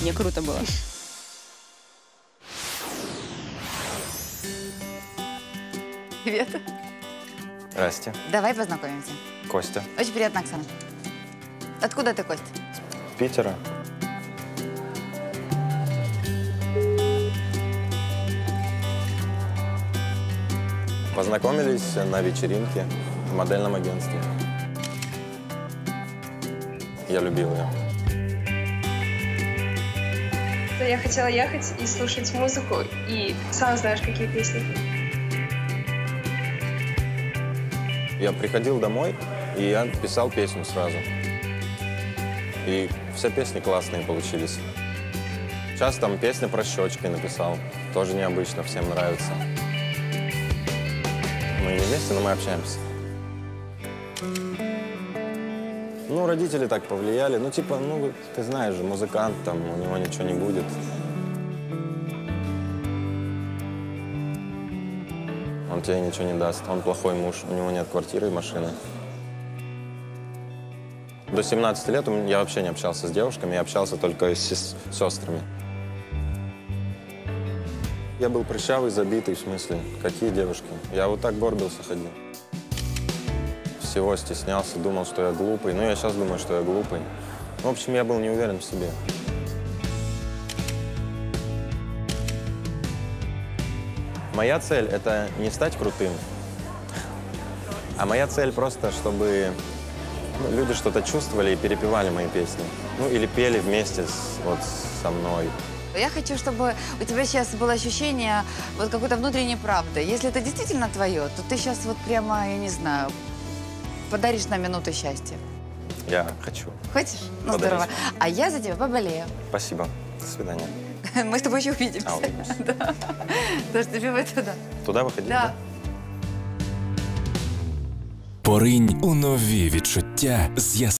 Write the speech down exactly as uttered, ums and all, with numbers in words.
Мне круто было. Привет. Здрасте. Давай познакомимся. Костя. Очень приятно, Оксана. Откуда ты, Костя? С Питера. Познакомились на вечеринке в модельном агентстве. Я любил ее. Я хотела ехать и слушать музыку, и сам знаешь, какие песни. Я приходил домой, и я писал песню сразу. И все песни классные получились. Сейчас там песня про щечки написал. Тоже необычно, всем нравится. Мы не вместе, но мы общаемся. Ну, родители так повлияли. Ну, типа, ну, ты знаешь же, музыкант, там, у него ничего не будет. Он тебе ничего не даст. Он плохой муж, у него нет квартиры и машины. До семнадцати лет я вообще не общался с девушками, я общался только с сестрами. Я был прыщавый, забитый, в смысле. Какие девушки? Я вот так горбился, ходил. Всего стеснялся, думал, что я глупый. Ну, я сейчас думаю, что я глупый. В общем, я был не уверен в себе. Моя цель – это не стать крутым, а моя цель просто, чтобы ну, люди что-то чувствовали и перепевали мои песни. Ну, или пели вместе с, вот, со мной. Я хочу, чтобы у тебя сейчас было ощущение вот какой-то внутренней правды. Если это действительно твое, то ты сейчас вот прямо, я не знаю, подаришь нам минуту счастья. Я хочу. Хочешь? Ну, Подарить. здорово. А я за тебя поболею. Спасибо. До свидания. Мы с тобой еще увидимся. А, увидимся. Да. Тож тобі ви туди. Туда выходить? Да. Поринь у нові відчуття з яскравим